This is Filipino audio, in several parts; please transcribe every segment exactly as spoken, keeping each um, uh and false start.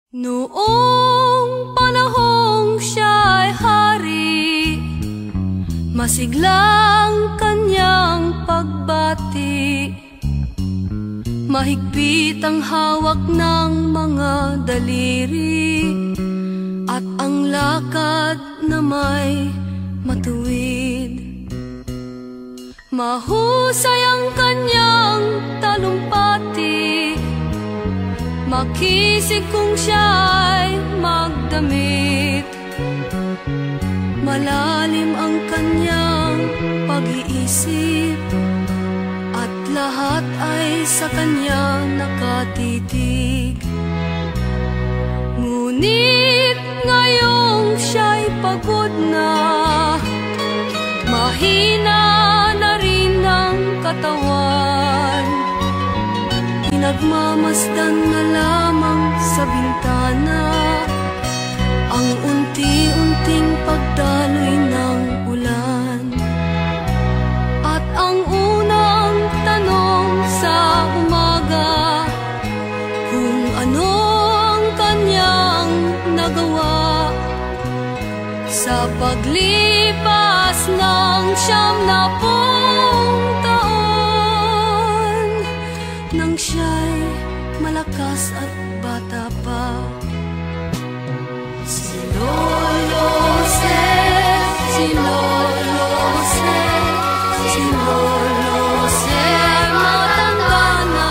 Noong panahong siya'y hari, masiglang kanyang pagbati. Mahigpit ang hawak ng mga daliri, at ang lakad na may matuwid. Mahusay ang kanyang talumpati, makisig kung siya'y magdamit. Malalim ang kanyang pag-iisip, at lahat ay sa kanya nakatitig. Ngunit ngayong siya'y pagod na, mahina na rin ang katawan. Nagmamasdan na lamang sa bintana ang unti-unting pagdaloy ng ulan. At ang unang tanong sa umaga, kung ano ang kanyang nagawa sa paglipas ng siyam na pong taon, nang siya'y malakas at bata pa. Si Lolo Jose, si Lolo Jose, si Lolo Jose matanda na,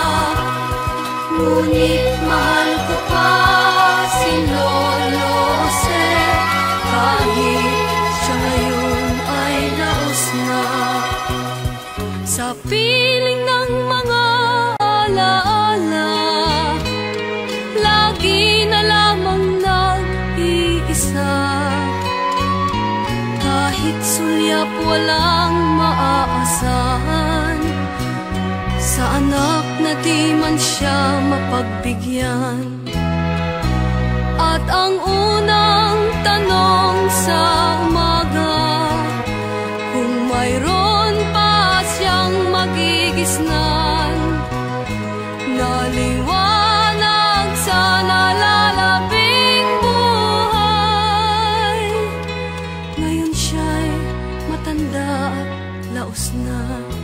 ngunit mahal ko pa si Lolo Jose, kahit siya ngayon ay laos na. Sa piling ng mga alaala, lagi na lamang nag-iisa. Kahit sulyap walang maaasahan, sa anak na di man siya mapagbigyan. At ang unang tanong sa umaga, kung mayroon pa siyang magigisnan, naliwanag sa nalalabing buhay. Ngayon siya'y matanda at laos na.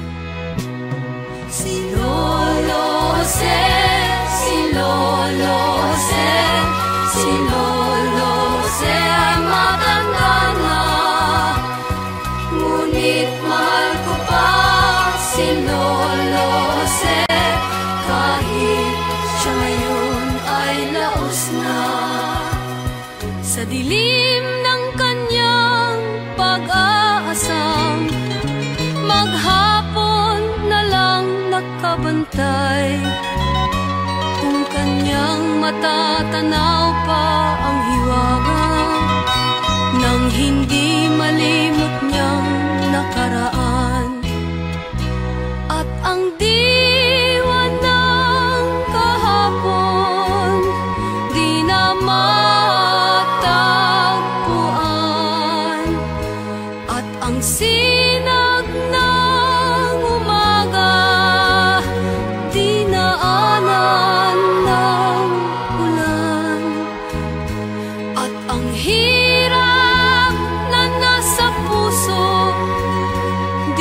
Si Lolo Jose, si Lolo Jose, si Lolo Jose ay matanda na, ngunit mahal ko pa si Lolo Jose, kahit siya ngayon ay laos na. Sa dilim ng kanyang pag-aasam, maghapon na lang nakabantay. Kung kanyang matatanaw pa ang hiwaga nang hindi malimot niyang nakaraan. At ang diwa ng kahapon di na matagpuan, at ang sinag ng umaga di naanan ng ulan. At ang hirap na nasa puso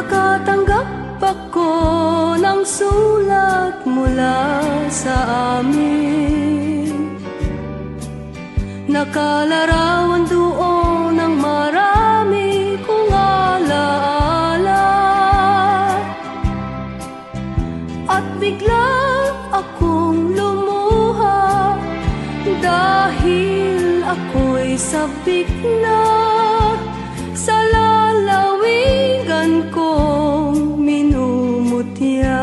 Nakatanggap ako ng sulat mula sa amin. Nakalarawan doon ng marami kong alaala. At bigla akong lumuha dahil ako'y sabik na sa lalawigan kong minumutya.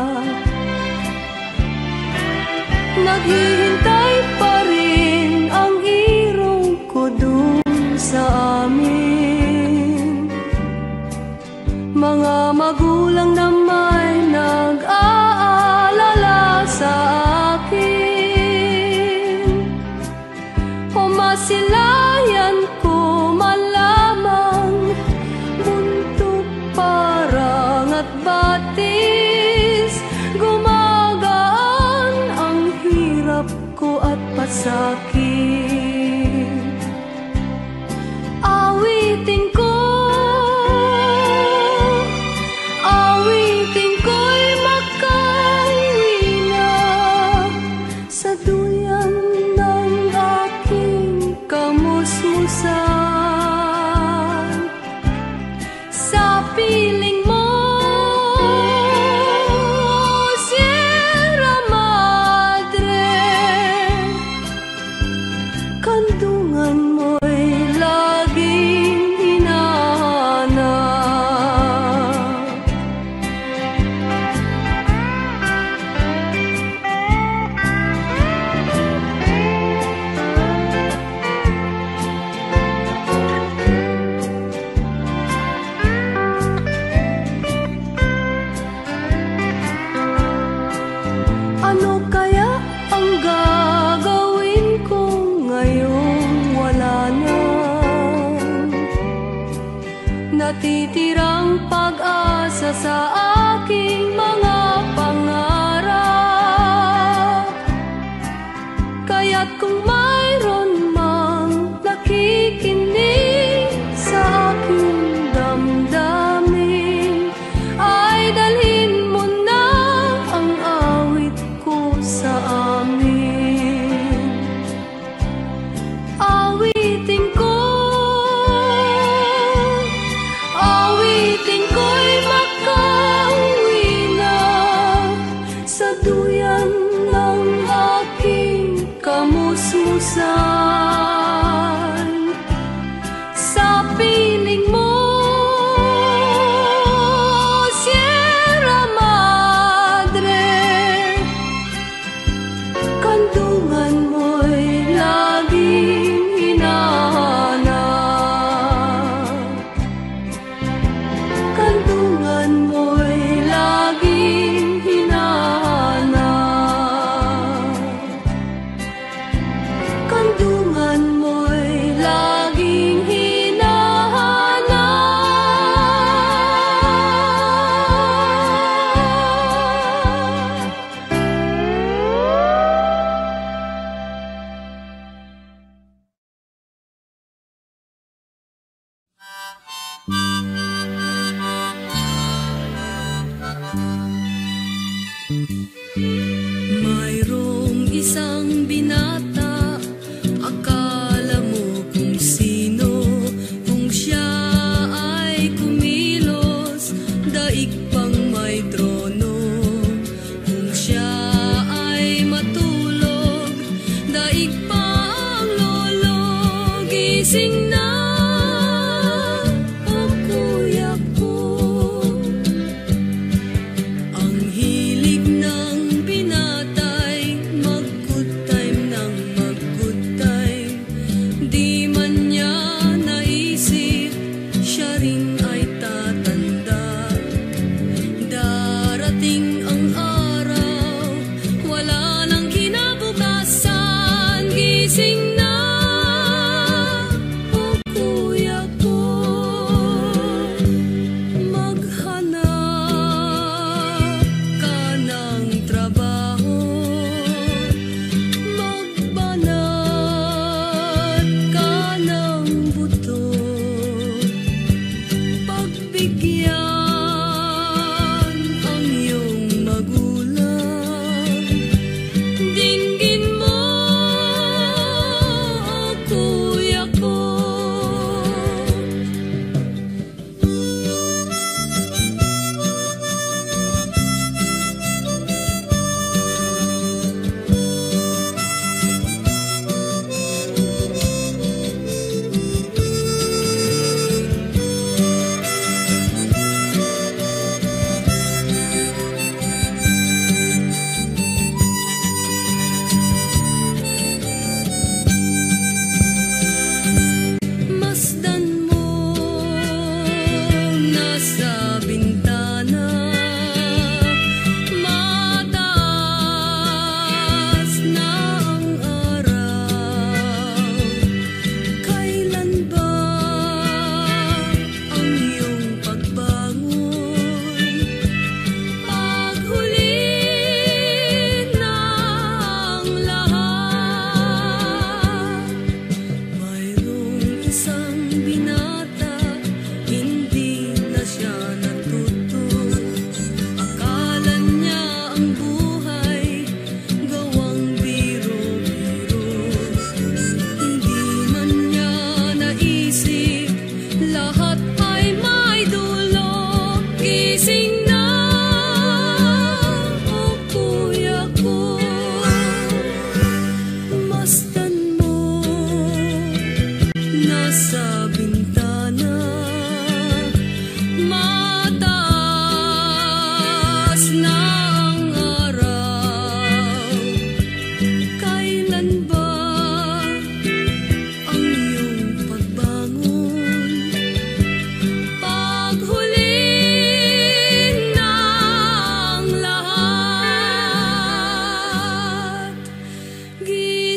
Naghihintay pa rin ang irong ko dun sa amin. Mga magulang na may nag-aalala sa akin. Umasilayan ko man lamang, mundo parang at batis. Gumagaan ang hirap ko at pasakit. Awitin ko, awitin ko'y makauwi na sa duyan ng aking kamusmusan. Sa piling mo, Sierra Madre, kandungan mo'y laging hinahanap. Ano kaya ang gagawin ko ngayong wala na? Natitirang pag-asa sa aking mga pangarap. Kaya't kung mayroon mang nakikinig sa aking damdamin, ay dalhin mo na ang awit ko sa amin. Awitin ko, awitin ko'y makauwi na sa duyan ng aking kamusmusan. Sa piling mo, Sierra Madre, kandungan mo'y laging hinahanap. Kandungan mo'y laging hinahanap. Kandungan mo'y laging mayroong isang binata, akala mo kung sino, kung siya ay kumilos, daig pang may trono. Kung siya ay matulog, daig pang lolo, gising na ang kuya ko. Ang hilig ng binatay, mag-good time ng mag-good time. Di man niya naisip, siya rin ay tatanda. Darating ang araw, wala nang kinabukasan, gising na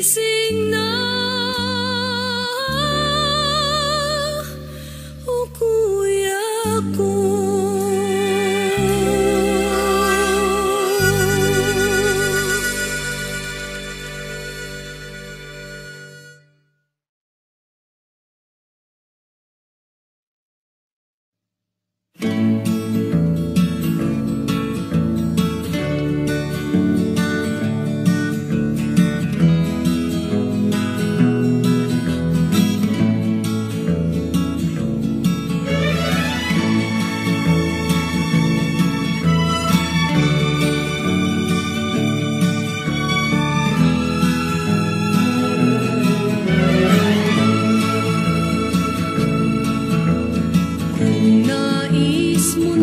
gising na, o kuya ko. Nais mo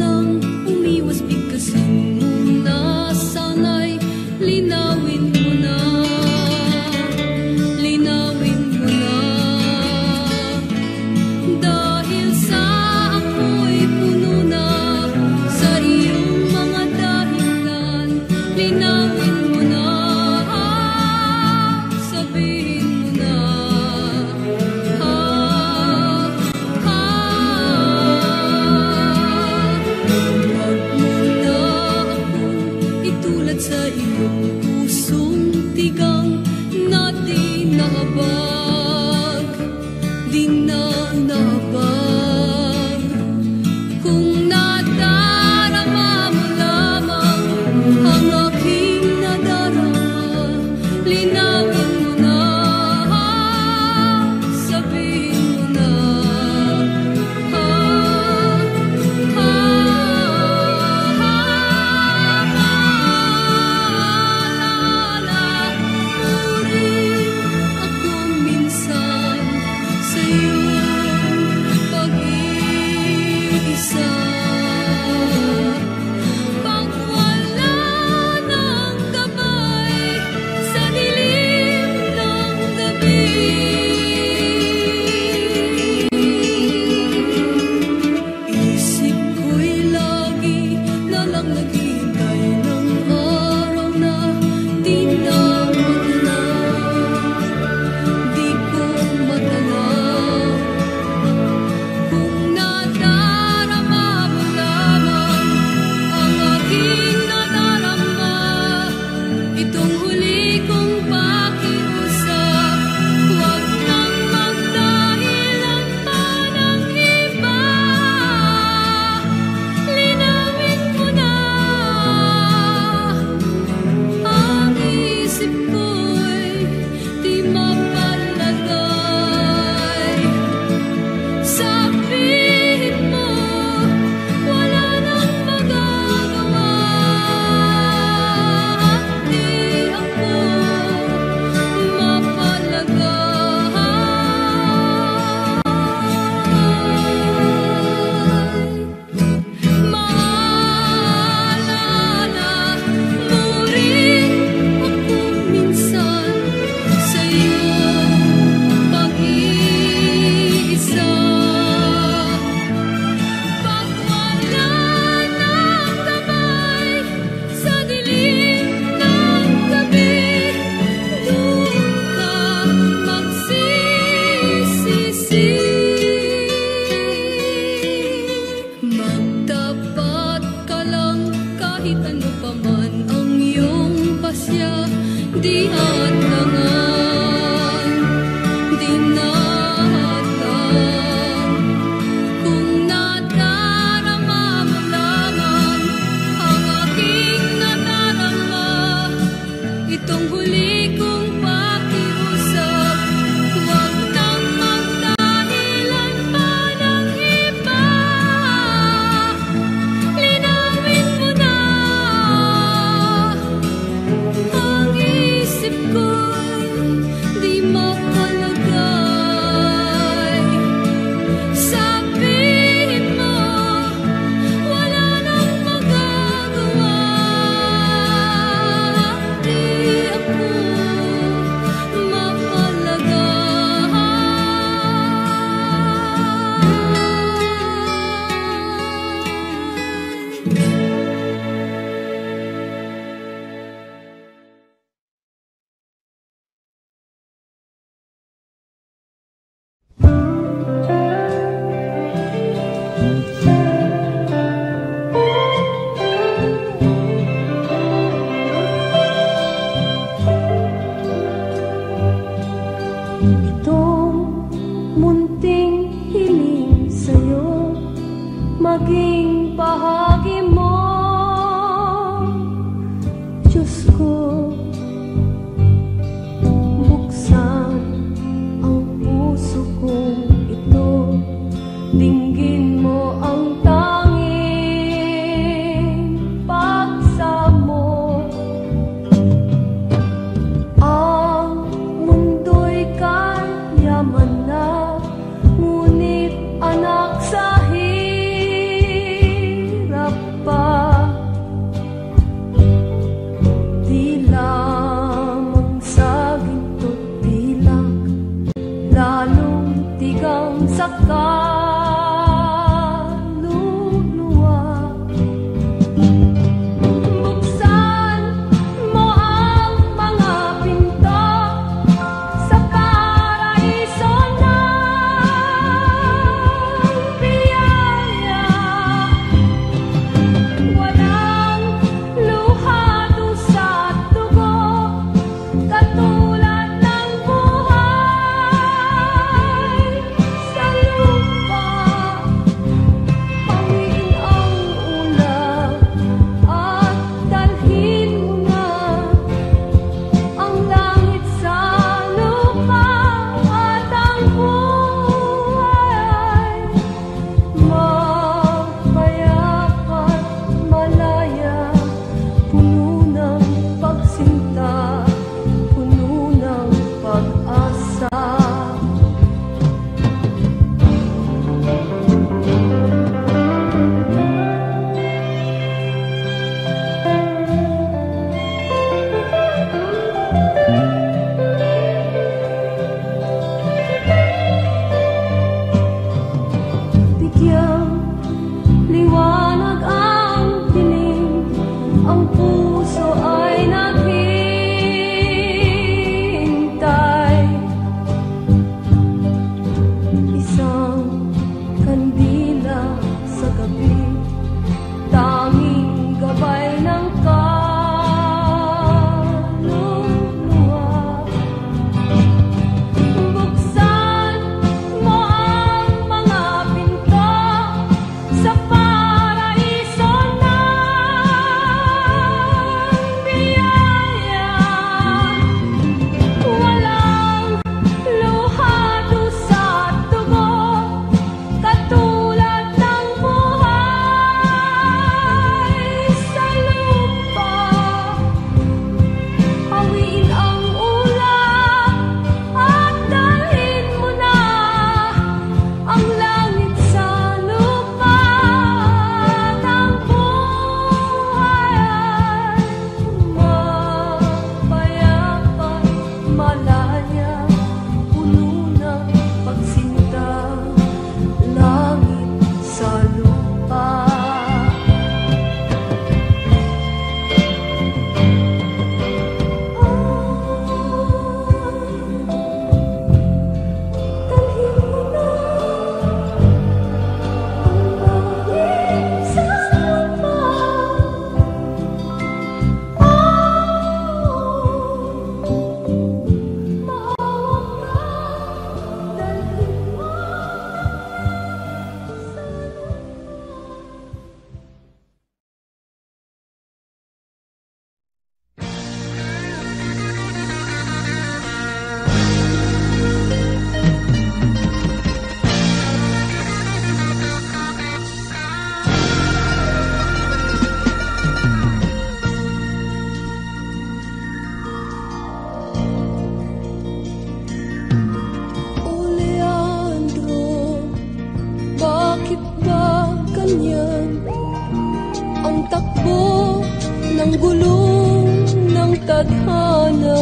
ang gulong ng tadhana.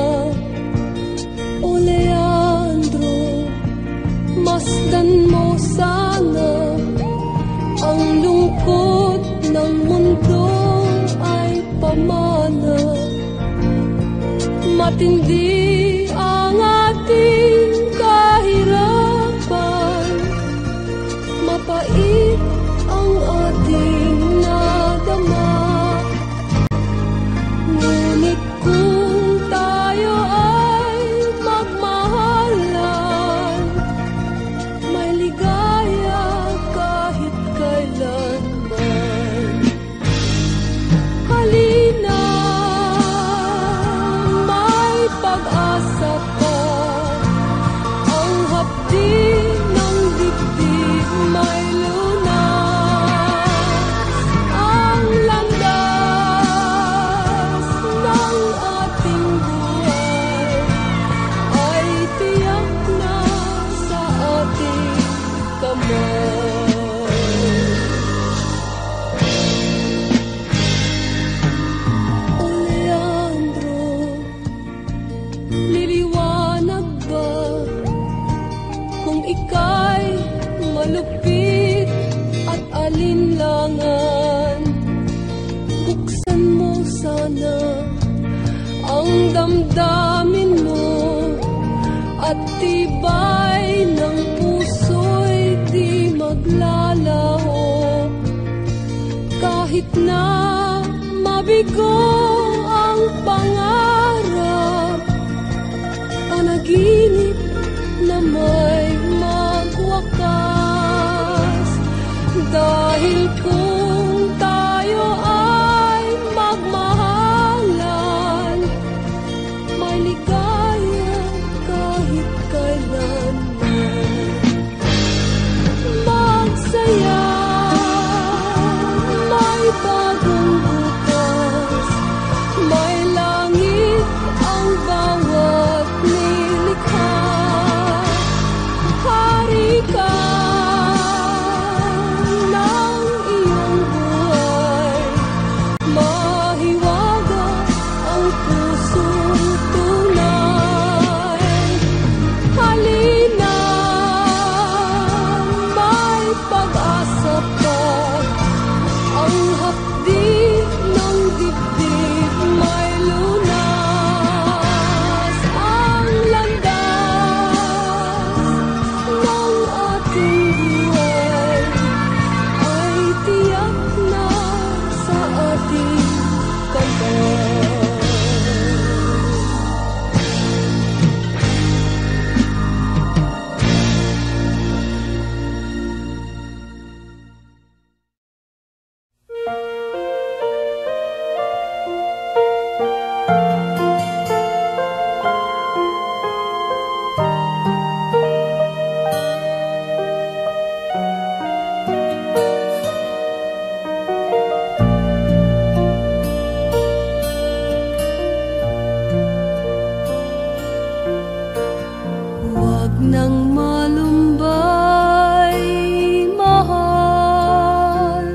O Leandro, masdan mo sana ang lungkot ng mundo ay pamana. Matindi ang ating kahirapan, mapait ang ating nadama. Ngunit kung tayo ay magmahalan, may ligaya kahit kailanman. Halina, may pag-asa pa, ang hapdi ng dibdib may lunas. Ang landas ng ating buhay ay tiyak na sa ating kamay. O Leandro, liliwanag ba kung ika'y malupit at alinlangan? Buksan mo sana ang damdamin mo at tibay ng puso'y di maglalaho. Kahit na mabigo ang pangarap, panaginip na may magwakas. Dahil kung tayo ay magmahalan, may ligaya kahit kailanman. Magsaya, may bagong bukas, may langit ang bawat nilikha. Hari ka ng iyong buhay, mahiwaga ang pusong tunay. Halina, may pag-asa pa, ang hapdi ng dibdib may lunas. Ang landas ng ating buhay ay tiyak na sa ating kamay. Huwag nang malumbay, mahal,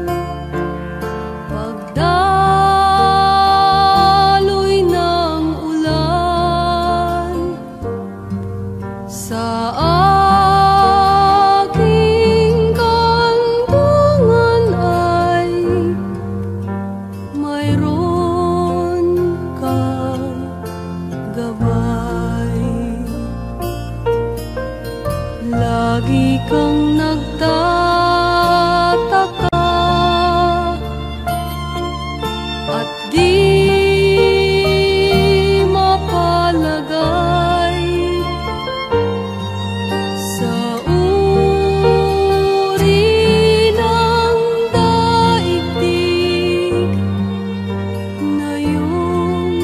pagdaloy ng ulan sa aking kantungan ay mayroon kang gabay. Lagi kang nagtataka at di mapalagay sa uri ng daigdig na iyong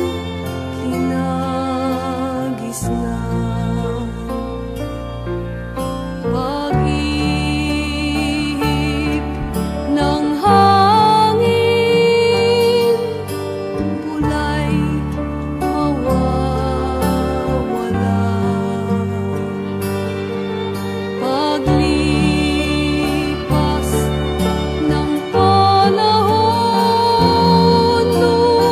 kinagisnan. Pag-ihip ng hangin, bulay mawawala. Paglipas ng panahon,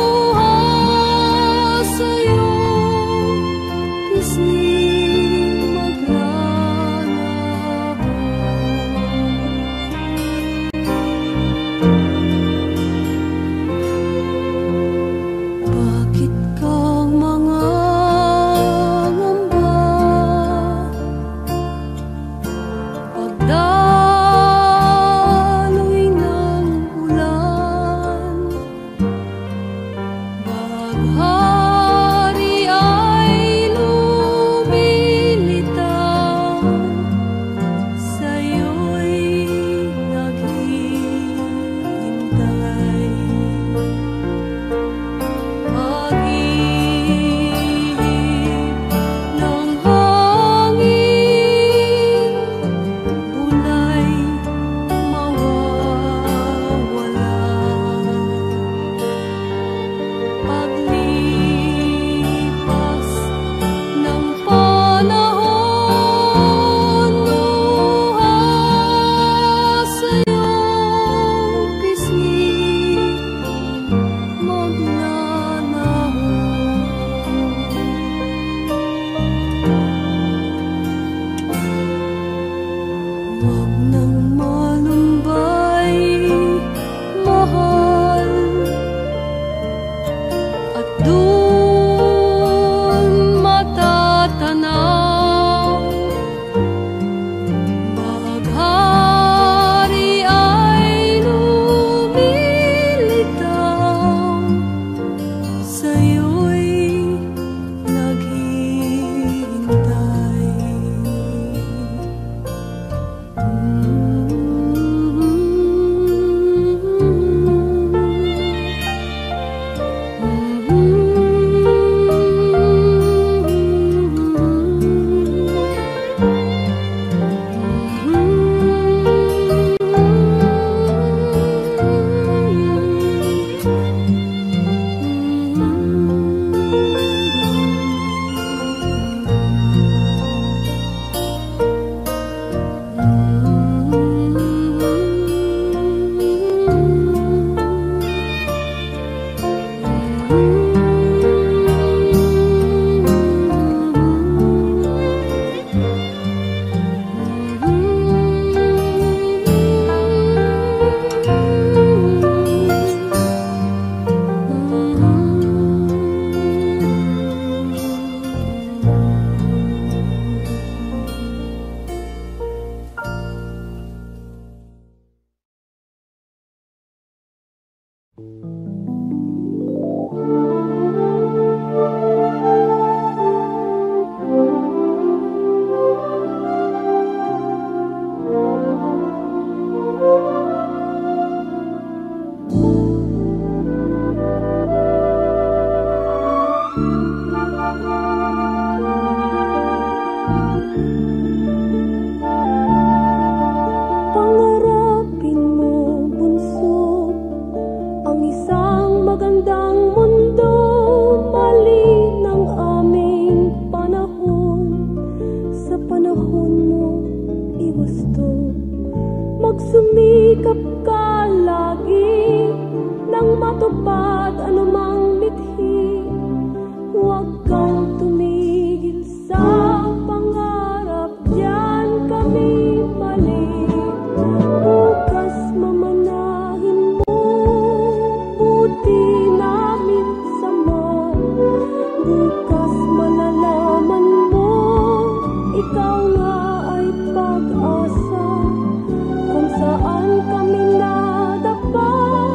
Sumikap ka lagi nang matupad anumang mithi. Huwag kang tumigil sa pangarap, diyan kami mali. Bukas mamanahin mo, buti namin sama. Bukas malalaman mo, ikaw nga ay pag-asa. Kung saan kami nadapa,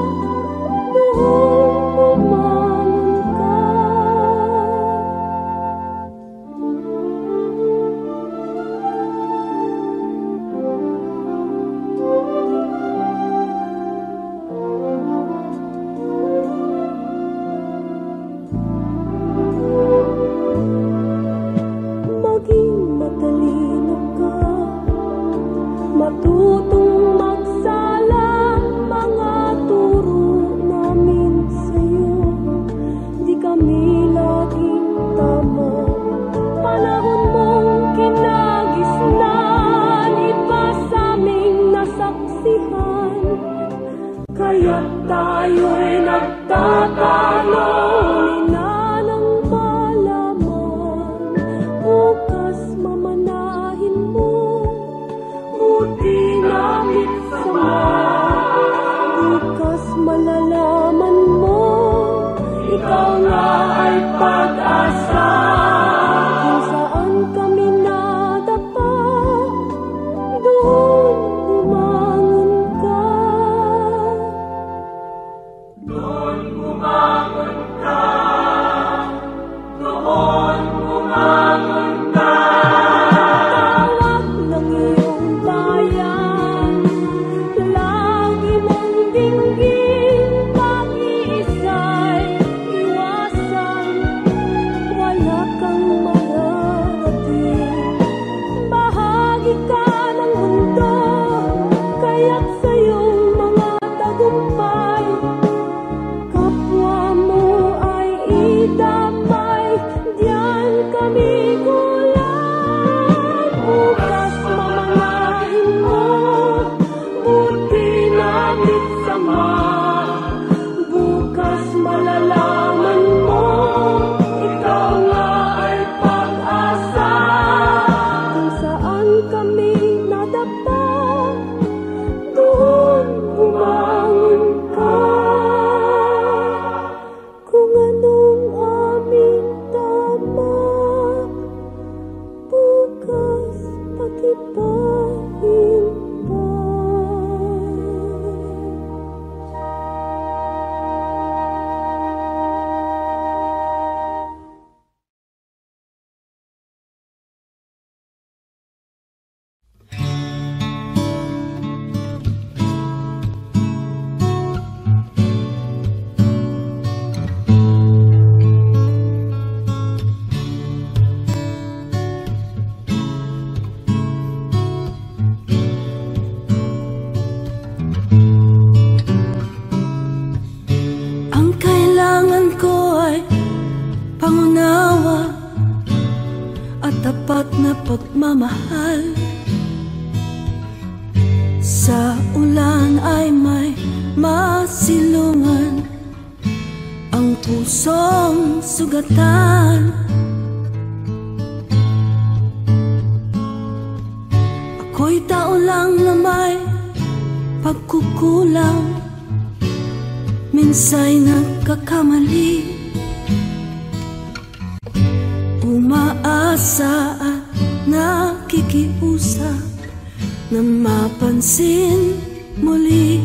doon bumangon ka. Maging matalino ka, matutong magsala, mga turo namin sa'yo. Di kami laging tama, panahon mong kinagisnan, iba sa'ming nasaksihan. Kaya't tayo'y nagtatalo, huli na ng malaman. Bukas mamanahin mo, buti namin sama. Bukas malalaman mo, ikaw nga ay pag-asa. Kung saan kami nadapa, doon bumangon ka. Doon bumangon ka, doon bumangon ka. Tawag ng iyong bayan, lagi mong dinggin, pag-iisa'y iwasan. Wala kang mararating, bahagi ka ng mundo, kaya't sa'yong mga tagumpay, kapwa mo ay idamay, diyan kami kulang. Bukas mamanahin mo, buti namin sama. Bukas malalaman mo, ikaw nga ay pag-asa. Kung saan kami nadapa, doon bumangon ka. Kung anong aming tama, bukas pag-ibahin pa. Ang kailangan ko ay pangunawa at tapat na pagmamahal. Sa ulan ay may masilungan, ang pusong sugatan. Ako'y tao lang na may pagkukulang, minsa'y nagkakamali. Umaasa at nakikiusap na mapansin muli.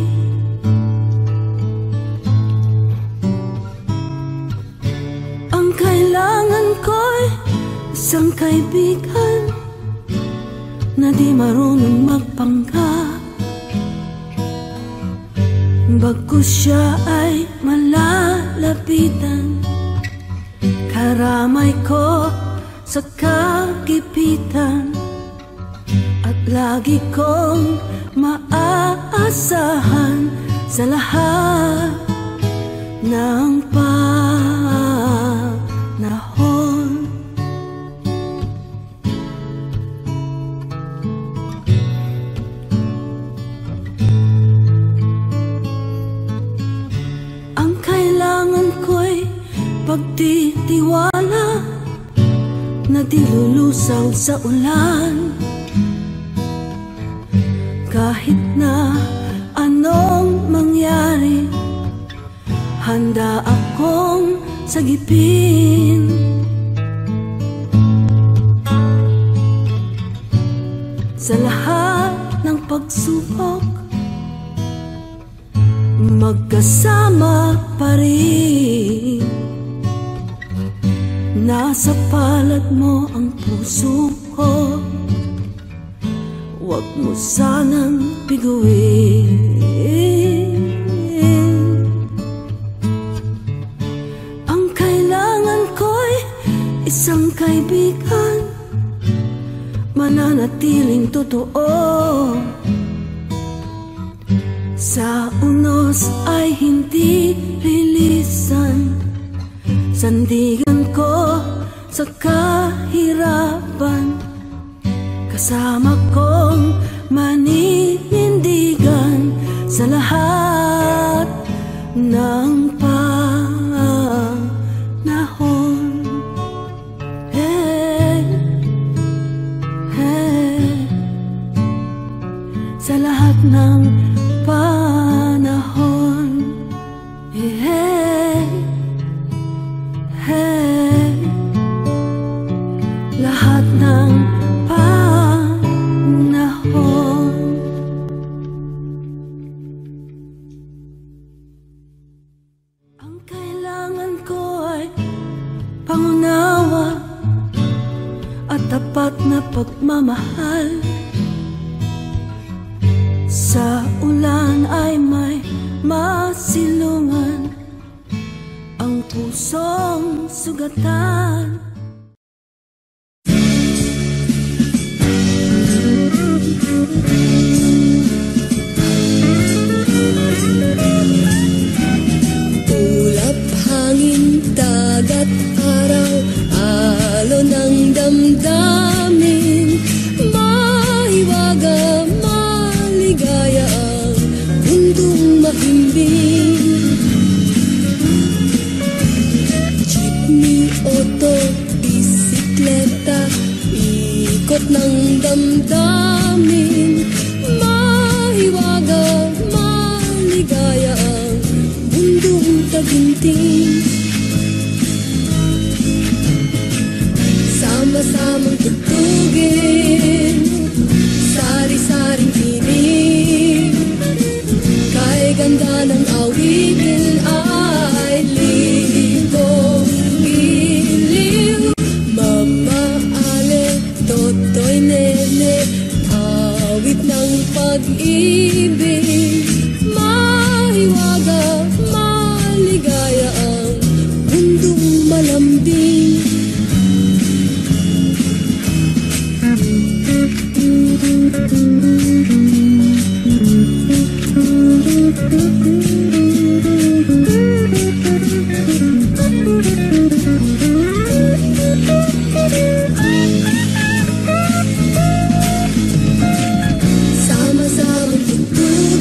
Ang kailangan ko'y isang kaibigan na di marunong magpanggap, bagkus siya ay malalapitan. Karamay ko sa kagipitan, at lagi kong maaasahan sa lahat ng panahon. pagtitiwala na di lulusaw sa ulan. Kahit na anong mangyari, handa akong sagipin. Sa lahat ng pagsubok, magkasama pa rin. Nasa palad mo ang puso ko, huwag mo sanang biguin. Ang kailangan ko'y isang kaibigan, mananatiling totoo. Sa unos ay hindi lilisan, sandigan ko sa kahirapan, kasama kong maninindigan sa lahat ng panahon. Hey, hey, sa lahat ng panahon. Hey, hey, lahat ng panahon. Ang kailangan ko ay pangunawa at tapat na pagmamahal. Sa ulan ay may masilungan ang pusong sugatan. Ulap, hangin, dagat, araw, alon ng damdamin, mahiwaga, maligaya ang mundong mahimbing. Jeepney, auto, bisikleta, ikot ng damdamin, mahiwaga, maligaya ang mundong taginting. Sama-samang tugtugin, sari-saring tinig, kay ganda ng awitin ay libong iliw. Mama Ale, Totoy Nene, awit ng pag-ibig, mahiwaga, maligaya ang mundong malambing. Sama-samang tugtugin,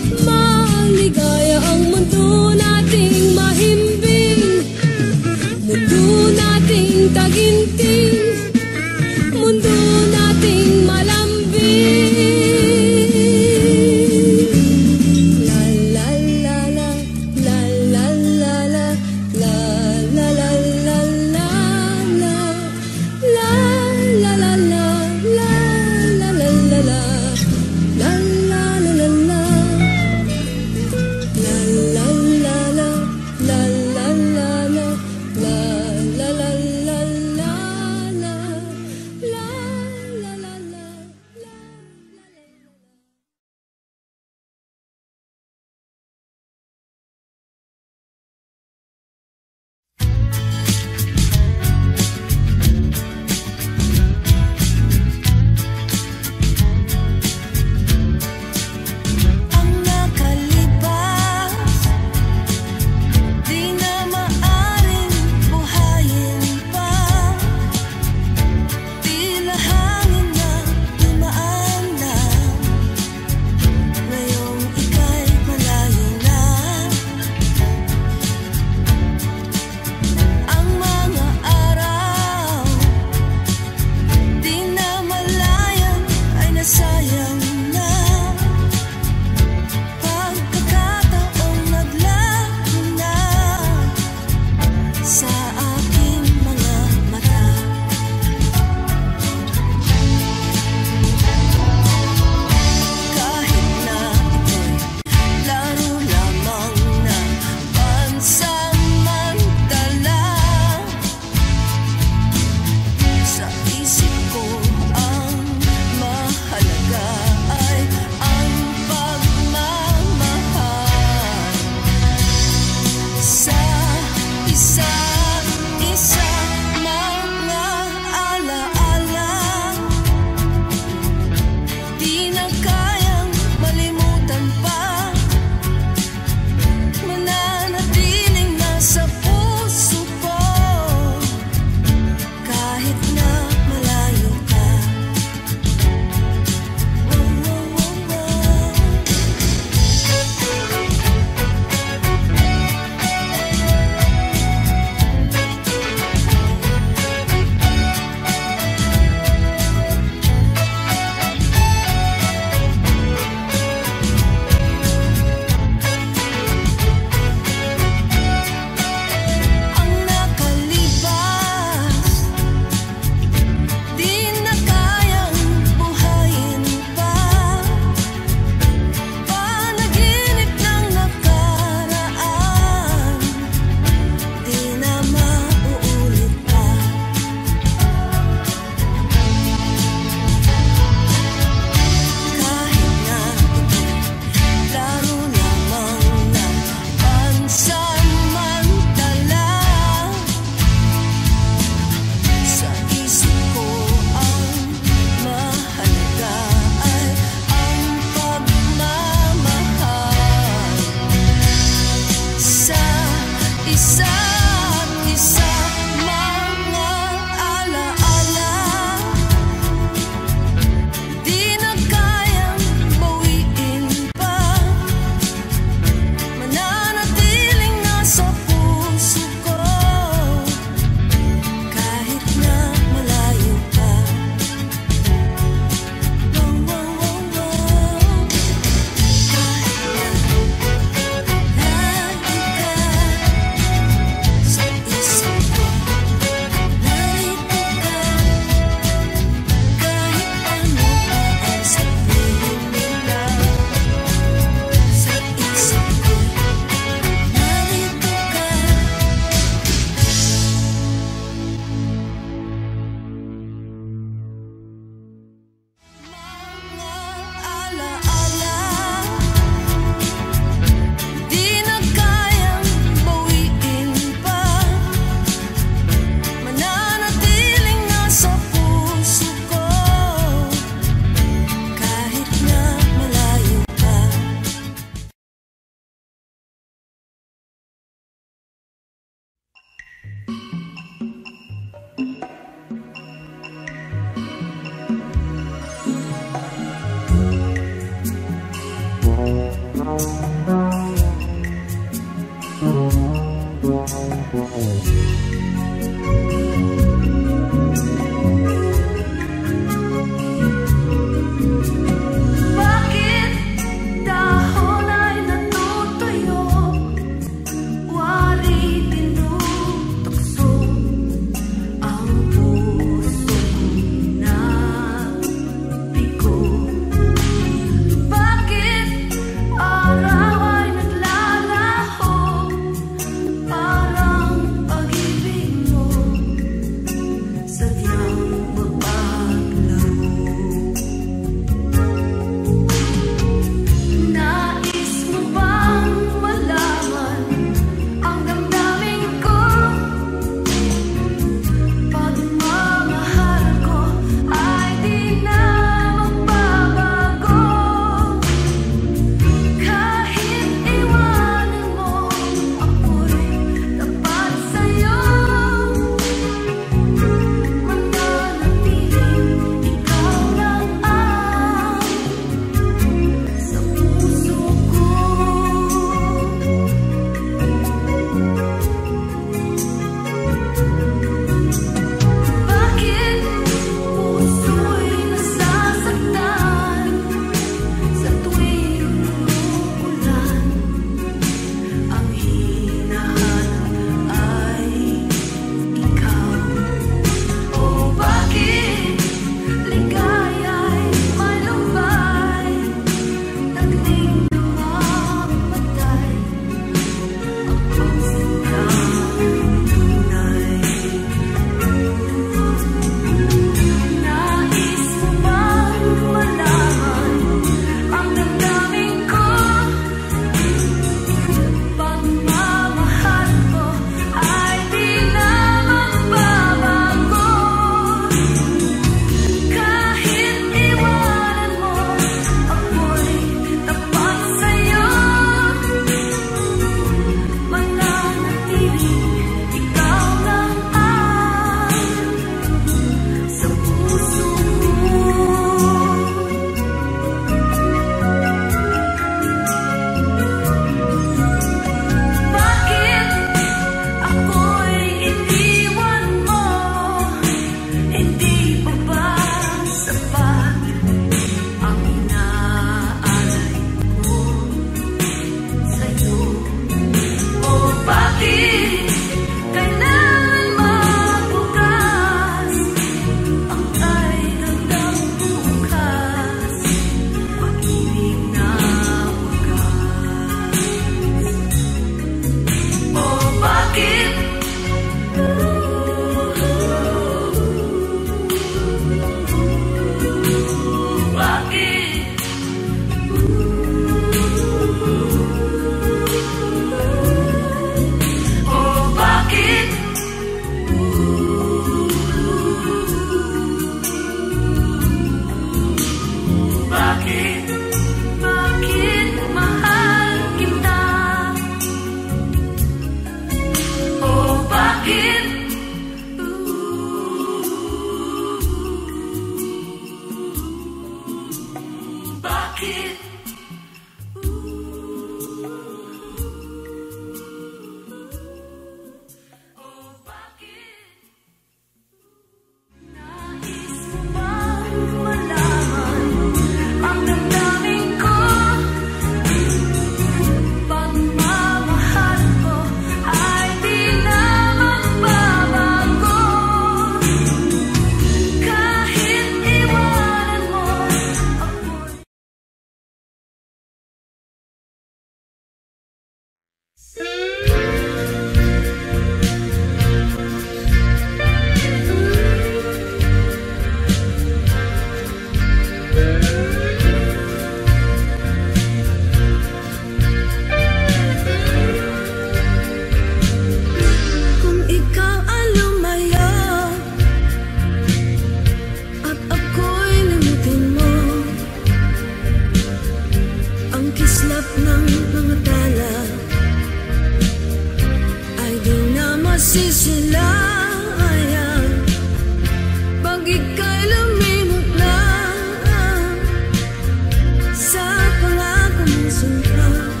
Sa pangako mong sumpa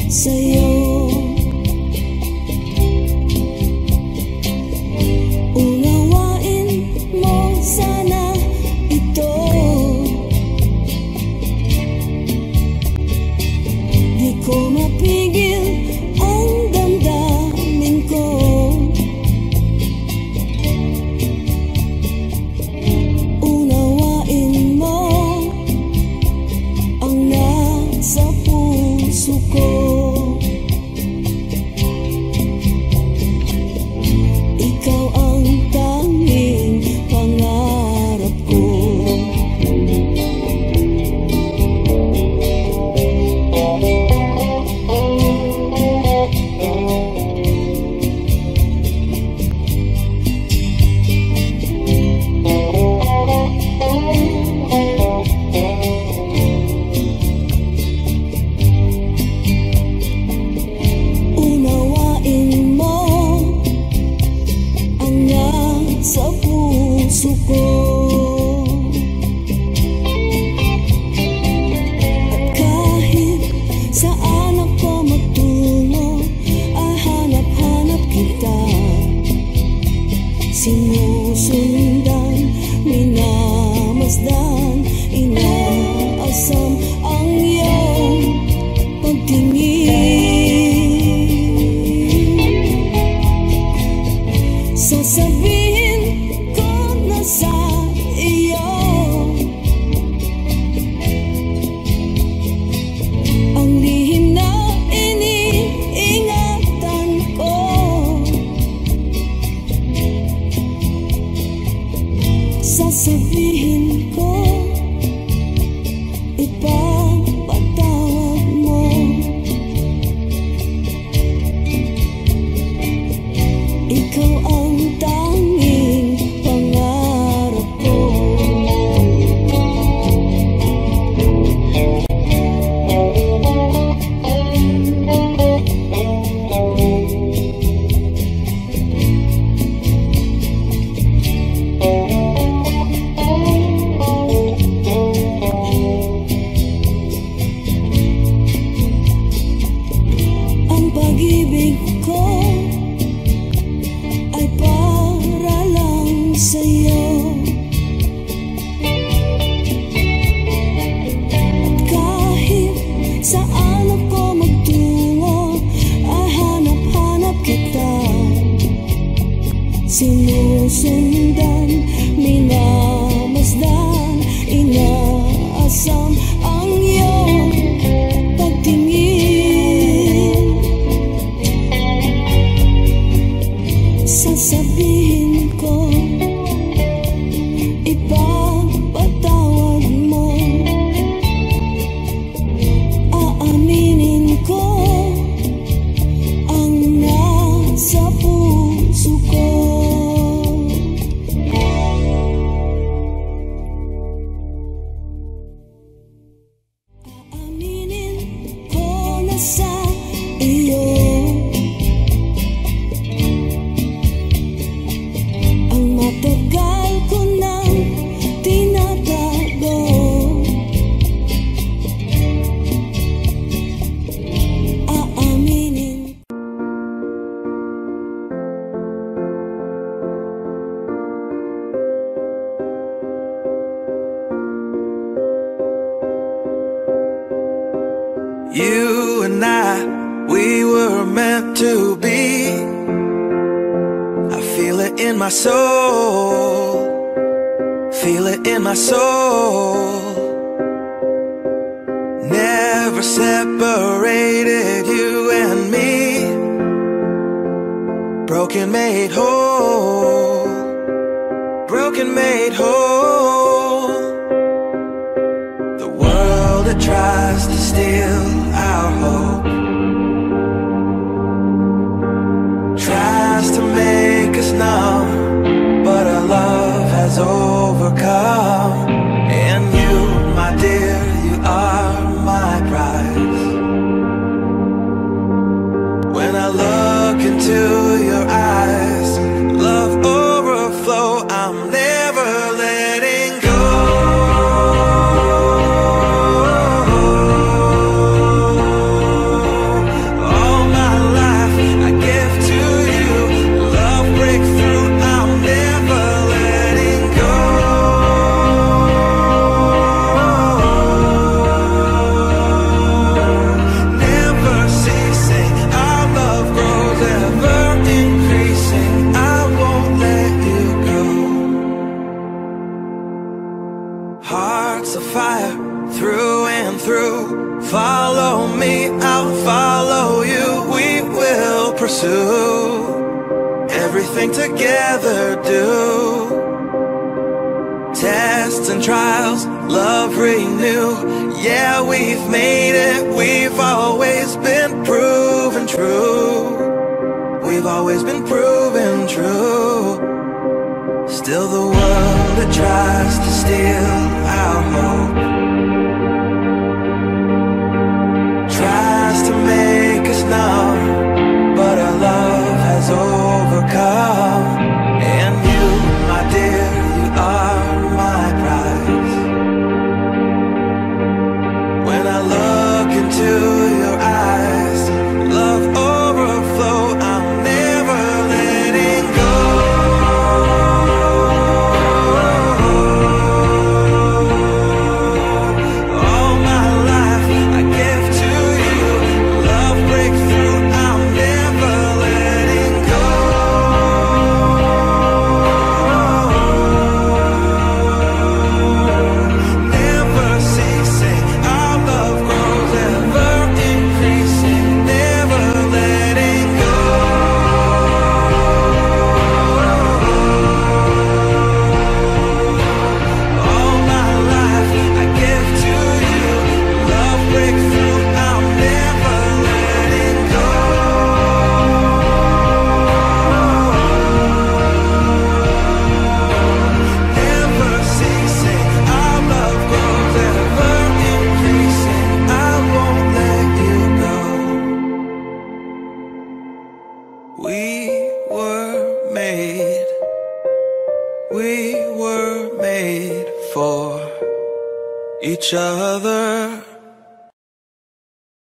sa'yo. Unawain mo sana ito. Di ko mapigil ang damdamin ko. Unawain mo ang nasa puso ko. Ikaw ang tanging pangarap ko. Unawain mo ang nasa puso ko. At kahit saan ako magtungo, ay hanap-hanap kita. Sinusundan, minamasdan, inaasam ang iyong pagtingin. Sasabihin ko na sa iyo ang lihim na iniingatan ko. Sasabihin ko, ipapatawad mo. Ikaw ang tanging pangarap ko. Ang pag-ibig ko ay para lang sa'yo. At kahit saan ako magtungo, ay hanap-hanap kita. Sinusundan, minamasdan, inaasam ang iyong pagtingin. Sasabihin ko, ipapatawad mo. Aaminin ko ang nasa puso ko. Aaminin ko na sa iyo ang matagal ko nang tinatago. Aaminin. You and I, we were meant to be. I feel it in my soul, feel it in my soul. Never separated, you and me. Broken made whole, broken made whole. The world that tries to steal our hope tries to make us numb, but our love has overcome. And you, my dear, you are my prize. When I look into your eyes, love overflow, I'm never letting go. pursue, everything together do. Tests and trials, love renew. Yeah, we've made it, we've always been proven true. We've always been proven true. Still the world that tries to steal our hope